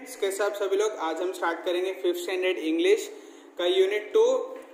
Students, कैसे आप सभी लोग। आज हम स्टार्ट करेंगे 5th स्टैंडर्ड इंग्लिश का unit 2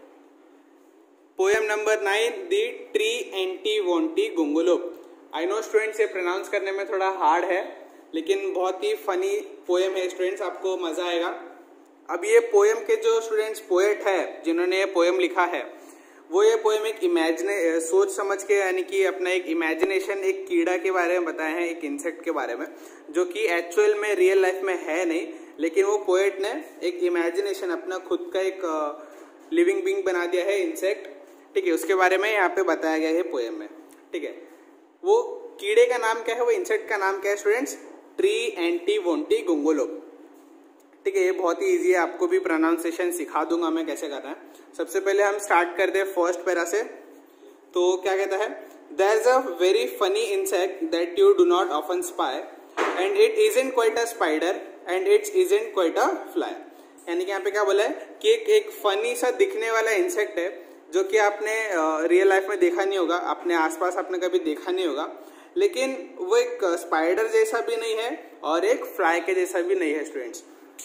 poem number 9 the tree anti वोंटी गुंगुलो। I know students, ये प्रोनाउंस करने में थोड़ा हार्ड है, लेकिन बहुत ही फनी पोएम है स्टूडेंट्स, आपको मजा आएगा। अब ये पोएम के जो स्टूडेंट्स पोएट है जिन्होंने ये पोएम लिखा है, वो ये पोएम एक सोच समझ के, यानी कि अपना एक इमेजिनेशन एक कीड़ा के बारे में बताए हैं, एक इंसेक्ट के बारे में, जो कि एक्चुअल में रियल लाइफ में है नहीं, लेकिन वो पोएट ने एक इमेजिनेशन अपना खुद का एक लिविंग बीइंग बना दिया है, इंसेक्ट। ठीक है, उसके बारे में यहाँ पे बताया गया है पोएम में। ठीक है, वो कीड़े का नाम क्या है, वो इंसेक्ट का नाम क्या है स्टूडेंट्स? Tree anti वोंटी गुंगुलो। ठीक है, ये बहुत ही इजी है, आपको भी प्रोनाउंसिएशन सिखा दूंगा मैं कैसे करना है। सबसे पहले हम स्टार्ट करते हैं फर्स्ट पैरा से। तो क्या कहता है? There is a very funny insect that you do not often spy and it isn't quite a spider and it isn't quite a fly. यानी कि यहाँ पे क्या बोला है कि एक फनी सा दिखने वाला इंसेक्ट है जो कि आपने रियल लाइफ में देखा नहीं होगा, अपने आसपास आपने कभी देखा नहीं होगा, लेकिन वो एक स्पाइडर जैसा भी नहीं है और एक फ्लाई के जैसा भी नहीं है students.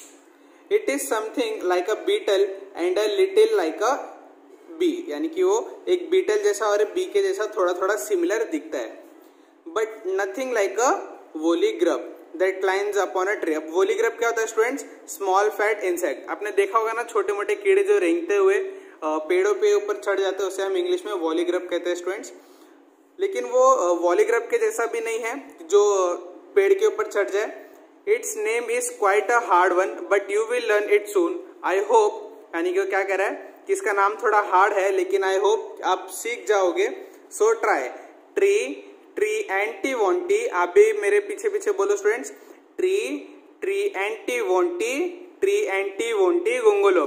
It is something like a beetle and a little like a bee. यानी कि वो एक बीटल जैसा और बी के जैसा थोड़ा थोड़ा सिमिलर दिखता है, but nothing like a woolly grub that climbs upon a tree. अब वोलीग्रब क्या होता है स्टूडेंट्स? Small fat insect. आपने देखा होगा ना, छोटे मोटे कीड़े जो रेंगते हुए पेड़ों पे ऊपर चढ़ जाते हैं, उसे हम इंग्लिश में वोलीग्रब कहते हैं स्टूडेंट्स। लेकिन वो वोलीग्रब के जैसा भी नहीं है जो पेड़ के ऊपर चढ़ जाए। Its name is quite a hard one but you will learn it soon, I hope. यानी कि क्या कह रहा है कि इसका नाम थोड़ा हार्ड है, लेकिन आई होप आप सीख जाओगे। So try tri tri anti wonti. आप भी मेरे पीछे पीछे बोलो students, tri tri anti wonti, tree anti वोंटी गुंगुलो।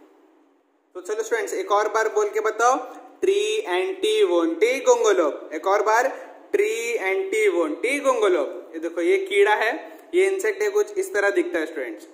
तो चलो स्टूडेंट्स, एक और बार बोल के बताओ, ट्री एंटी वोंटी गुंगुलो। एक और बार, ट्री एंटी वोंटी गुंगुलो। ये देखो, ये कीड़ा है, ये इंसेक्ट है, कुछ इस तरह दिखता है स्टूडेंट्स।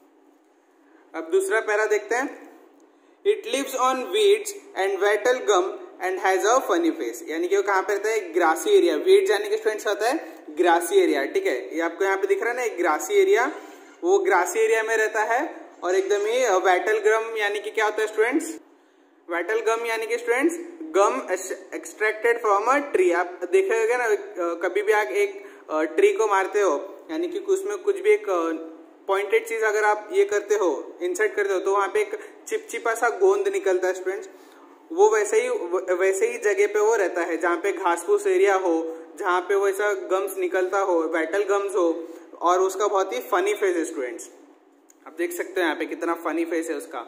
अब दूसरा पैरा देखते हैं। It lives on weeds and wattle gum and has a funny face. यानी कि वो कहाँ पे रहता है? Grassy area. वीड्स यानी कि स्टूडेंट्स होता है ग्रासी एरिया। ठीक है, ये आपको यहाँ पे दिख रहा है ना, एक ग्रासी एरिया, वो ग्रासी एरिया में रहता है। और एकदम ही वेटल गम यानी कि क्या होता है स्टूडेंट्स? वेटल गम यानी कि students gum extracted from a tree. आप देखे होगे ना, कभी भी आप एक ट्री को मारते हो, यानी कि उसमें कुछ भी एक पॉइंटेड चीज अगर आप ये करते हो, इंसर्ट करते हो, तो वहां पे एक चिपचिपा सा गोंद निकलता है स्टूडेंट्स। वो वैसे ही जगह पे वो रहता है जहाँ पे घास फूस एरिया हो, जहाँ पे वैसा गम्स निकलता हो, वेटल गम्स हो, और उसका बहुत ही फनी फेस है स्टूडेंट्स। आप देख सकते हो यहाँ पे कितना फनी फेस है उसका।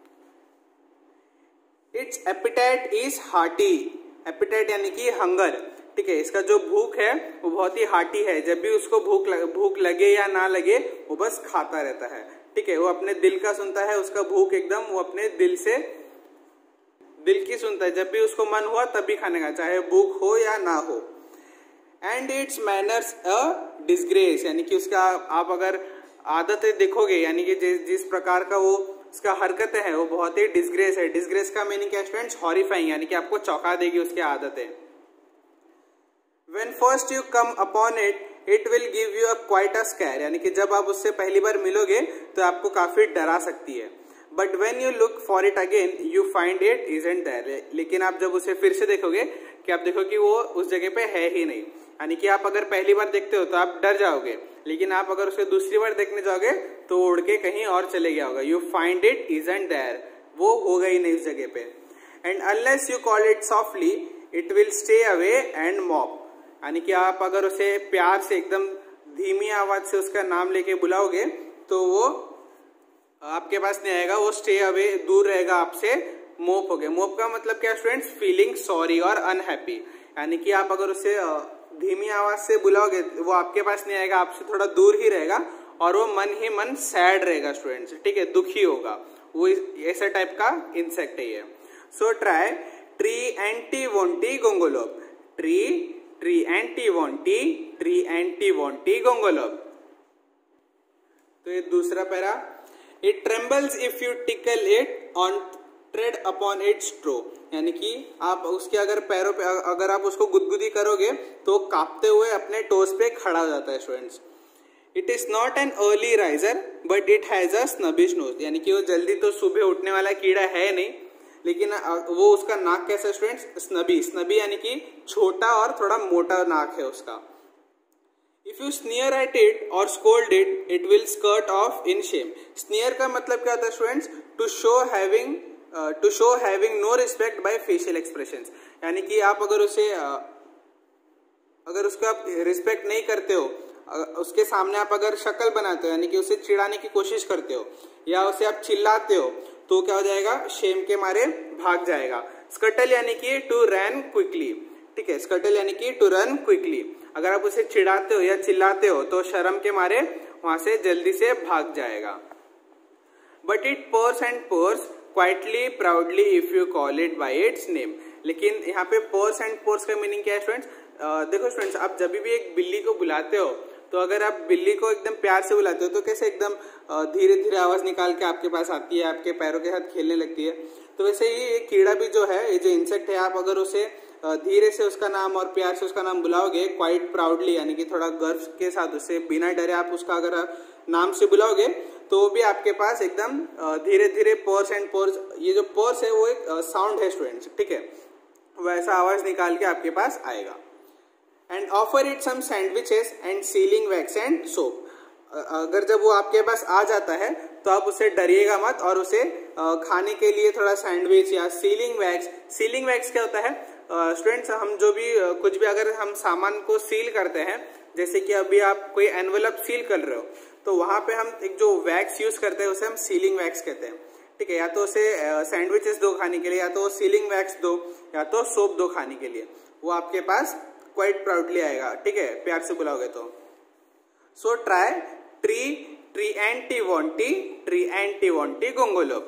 Its appetite is hearty. Appetite यानी कि हंगर। ठीक है, इसका जो भूख है वो बहुत ही हार्टी है। जब भी उसको भूख लगे या ना लगे, वो बस खाता रहता है। ठीक है, वो अपने दिल का सुनता है, उसका भूख एकदम वो अपने दिल की सुनता है। जब भी उसको मन हुआ तभी खाने का, चाहे भूख हो या ना हो। And its manners a disgrace. यानी कि उसका आप अगर आदतें देखोगे, यानी कि जिस प्रकार का वो उसका हरकतें है, वो बहुत ही डिसग्रेस है। डिसग्रेस का मीनिंग क्या स्टूडेंट्स? हॉरिफाइंग, यानी कि आपको चौंका देगी उसकी आदतें। When first you come upon it, it will give you a quite a scare। यानी कि जब आप उससे पहली बार मिलोगे तो आपको काफी डरा सकती है। But when you look for it again, you find it isn't there। लेकिन आप जब उसे फिर से देखोगे कि आप देखो कि वो उस जगह पे है ही नहीं। यानी कि आप अगर पहली बार देखते हो तो आप डर जाओगे, लेकिन आप अगर उसे दूसरी बार देखने जाओगे तो उड़ के कहीं और चले गया होगा। You find it isn't there, वो होगा ही नहीं उस जगह पे। And unless you call it softly, it will stay away and mop। यानी कि आप अगर उसे प्यार से एकदम धीमी आवाज से उसका नाम लेके बुलाओगे तो वो आपके पास नहीं आएगा, वो स्टे अवे, दूर रहेगा आपसे, मोप हो गया। मोप का मतलब क्या स्टूडेंट्स? फीलिंग सॉरी और अनहैप्पी। यानी कि आप अगर उसे धीमी आवाज से बुलाओगे, वो आपके पास नहीं आएगा, आपसे थोड़ा दूर ही रहेगा, और वो मन ही मन सैड रहेगा स्टूडेंट्स। ठीक है, दुखी होगा वो, ऐसा टाइप का इंसेक्ट है ये। So try tree anti वोंटी गुंगुलो। Tri tri anti wonti, tree anti वोंटी गुंगुलो। तो ये दूसरा para. It trembles if you tickle it on tread upon its toe. यानी कि आप उसके अगर पैरों पे अगर आप उसको गुदगुदी करोगे तो कांपते हुए अपने टोस पे खड़ा हो जाता है students. It is not an early riser but it has a snobbish nose, यानी कि वो जल्दी तो सुबह उठने वाला कीड़ा है नहीं, लेकिन वो उसका नाक कैसा है स्टूडेंट्स, स्नबी। स्नबी यानी कि छोटा और थोड़ा मोटा नाक है उसका। If you sneer at it or scold it, it will scuttle off in shame. Sneer का मतलब क्या होता है students, to show having no respect by facial expressions, यानी कि आप अगर उसका आप रिस्पेक्ट नहीं करते हो, उसके सामने आप अगर शक्ल बनाते हो, यानी कि उसे चिढ़ाने की कोशिश करते हो या उसे आप चिल्लाते हो, तो क्या हो जाएगा, शेम के मारे भाग जाएगा। स्कटल यानी कि टू रन क्विकली, ठीक है, स्कटल यानी कि टू रन क्विकली। अगर आप उसे चिढ़ाते हो या चिल्लाते हो तो शर्म के मारे वहां से जल्दी से भाग जाएगा। But it purrs and purrs quietly proudly if you call it by its name. लेकिन यहाँ पे पर्स एंड पर्स का मीनिंग क्या है स्टूडेंट्स, देखो स्टूडेंट्स, आप जब भी एक बिल्ली को बुलाते हो तो अगर आप बिल्ली को एकदम प्यार से बुलाते हो तो कैसे एकदम धीरे धीरे आवाज निकाल के आपके पास आती है, आपके पैरों के साथ खेलने लगती है। तो वैसे ही ये कीड़ा भी जो है, ये जो इंसेक्ट है, आप अगर उसे धीरे से उसका नाम और प्यार से उसका नाम बुलाओगे, क्वाइट प्राउडली यानी कि थोड़ा गर्व के साथ, उससे बिना डरे आप उसका अगर नाम से बुलाओगे तो वो भी आपके पास एकदम धीरे धीरे पर्स एंड पर्स, ये जो पर्स है वो एक साउंड है स्टूडेंट्स, ठीक है, वैसा आवाज निकाल के आपके पास आएगा। And offer it some sandwiches and sealing wax and soap. अगर जब वो आपके पास आ जाता है तो आप उससे डरिएगा मत और उसे खाने के लिए थोड़ा सैंडविच या सीलिंग वैक्स। सीलिंग वैक्स क्या होता है स्टूडेंट्स, हम जो भी कुछ भी अगर हम सामान को सील करते हैं, जैसे कि अभी आप कोई एनवेलप सील कर रहे हो तो वहां पे हम एक जो वैक्स यूज करते हैं उसे हम सीलिंग वैक्स कहते हैं, ठीक है। या तो उसे सैंडविचेस दो खाने के लिए, या तो सीलिंग वैक्स दो, या तो सोप दो खाने के लिए, वो आपके पास क्वाइट प्राउडली आएगा, ठीक है, प्यार से बुलाओगे तो। So try Triantiwontigongolope.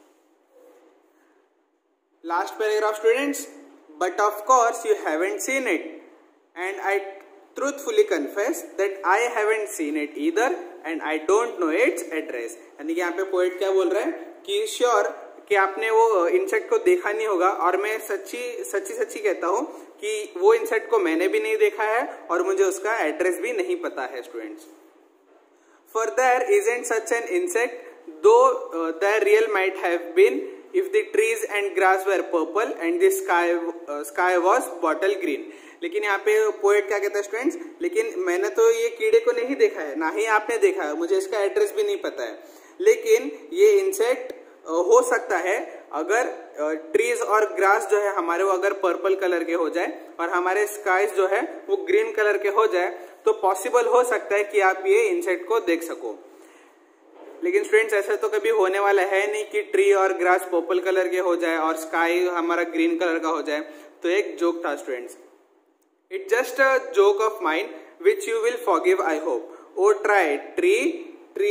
Last paragraph students, but of course you haven't seen it and I truthfully confess that I haven't seen it either and I don't know its address। यानी कि यहाँ पे poet क्या बोल रहा है कि sure कि आपने वो इंसेक्ट को देखा नहीं होगा, और मैं सच्ची कहता हूँ कि वो इंसेक्ट को मैंने भी नहीं देखा है और मुझे उसका एड्रेस भी नहीं पता है students. For there isn't such an insect, though there real might have been if the trees and grass were purple and the sky was bottle green। लेकिन यहाँ पे पोएट क्या कहता है स्टूडेंट्स, लेकिन मैंने तो ये कीड़े को नहीं देखा है, ना ही आपने देखा है, मुझे इसका एड्रेस भी नहीं पता है, लेकिन ये इंसेक्ट हो सकता है अगर ट्रीज और ग्रास जो है हमारे वो अगर पर्पल कलर के हो जाए और हमारे स्काईज जो है वो ग्रीन कलर के हो जाए, तो पॉसिबल हो सकता है कि आप ये इंसेक्ट को देख सको। लेकिन स्टूडेंट्स ऐसा तो कभी होने वाला है नहीं कि ट्री और ग्रास पर्पल कलर के हो जाए और स्काई हमारा ग्रीन कलर का हो जाए। तो एक जोक था students, it's just a joke of mind which you will forgive I hope. Oh try tree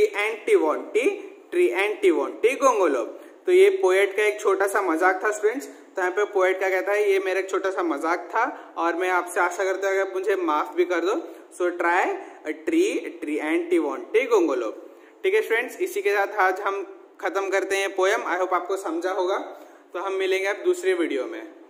anti वॉन्टी गोंगोलोब। तो ये पोएट का एक छोटा सा मजाक था स्टूडेंट्स। तो यहाँ पे पोएट क्या कहता है, ये मेरा एक छोटा सा मजाक था और मैं आपसे आशा करता हूँ कि आप मुझे माफ भी कर दो। So try Triantiwontigongolope. ठीक है स्टूडेंट्स, इसी के साथ आज हम खत्म करते हैं पोएम। आई होप आपको समझा होगा। तो हम मिलेंगे अब दूसरे वीडियो में।